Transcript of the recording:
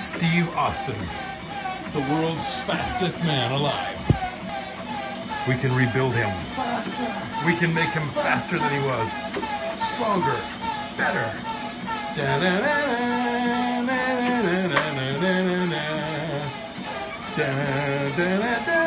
Steve Austin, the world's fastest man alive. We can rebuild him. Faster. We can make him faster than he was. Stronger. Better. Da-da-da-da, da-da-da-da-da-da-da. Da-da-da-da.